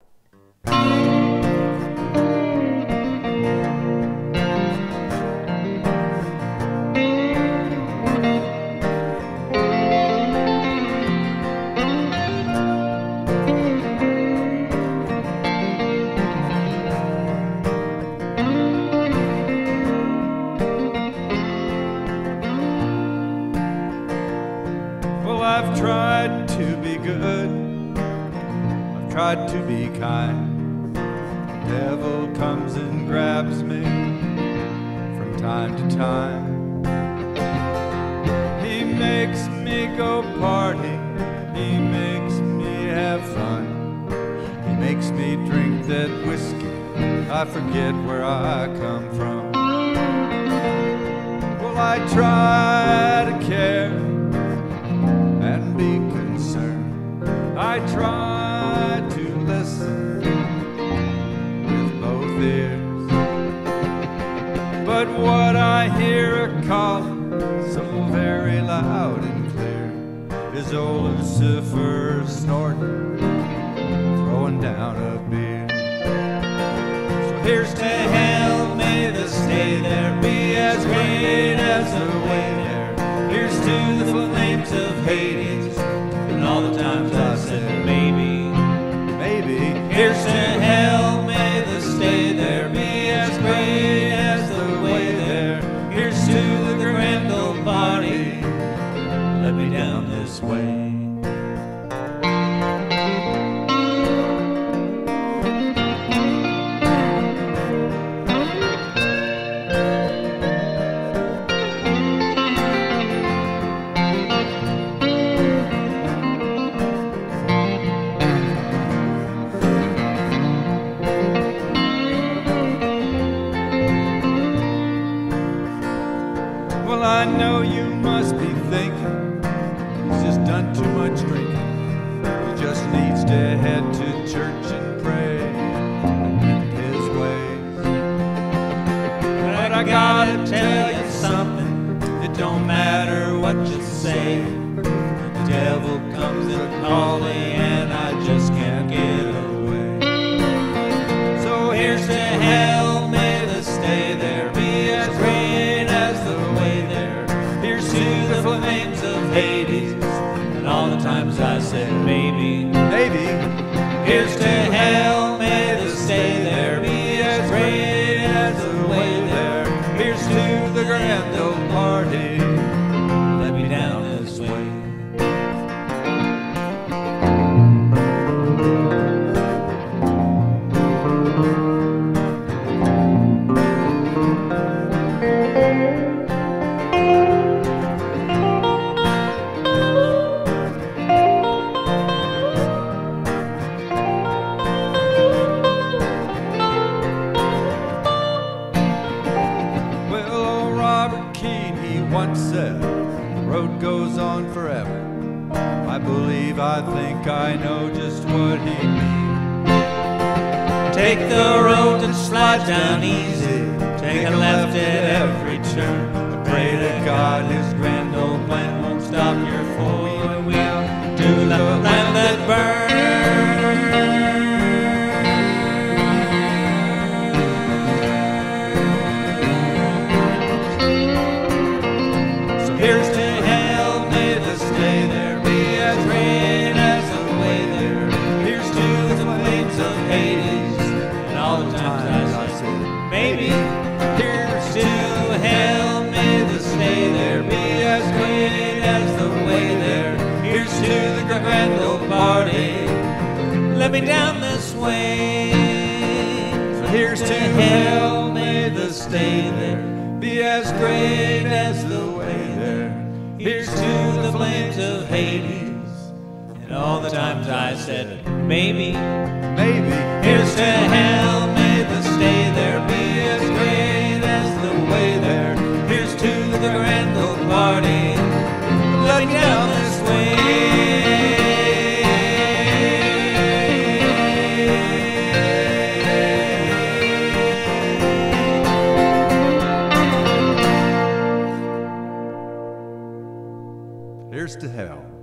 I've tried to be good, I've tried to be kind. The devil comes and grabs me from time to time. He makes me go party, he makes me have fun. He makes me drink that whiskey, I forget where I come from. Well, I try to care and be concerned. I try to listen with both ears, but what I hear a calling so very loud and clear is old Lucifer snorting, throwing down a beer. So here's to hell, may the stay there be as great as the way there. Here's to the flames of Hades, and all the times I said maybe, maybe. Here's to hell, may the stay there be as great as the way there. Here's to the grand old party, let me down this way. Well, I know you must be thinking he's just done too much drinking. He just needs to head to church and pray and mend his ways. But I gotta tell you something, it don't matter what you say. The devil comes a-calling and I just can't get away. So here's to hell, may the stay there be as great as the way there. Here's to the flames of Hades, and all the times I said maybe, maybe. Here's to hell, may the stay there be as great as the way there. Here's to the grand old party, let me down this way. Once said, the road goes on forever. I believe, I think I know just what he means. Take the road that slides down easy, take a left at every turn. Pray to God his grand old plan won't stop your four-wheel to the land that burns. Here's to hell, may the stay there be as great as the way there. Here's to the flames of Hades, and all the times I said maybe. Here's to hell, may the stay there be as great as the way there. Here's to the grand old party, let me down this way. So here's to hell, may the stay there be as great as the way there. Here's to the flames of Hades, and all the times I said maybe, maybe. Here's to hell, may the stay there be as great as the way there. Here's to the grand old party, let me down this way. Here's to hell.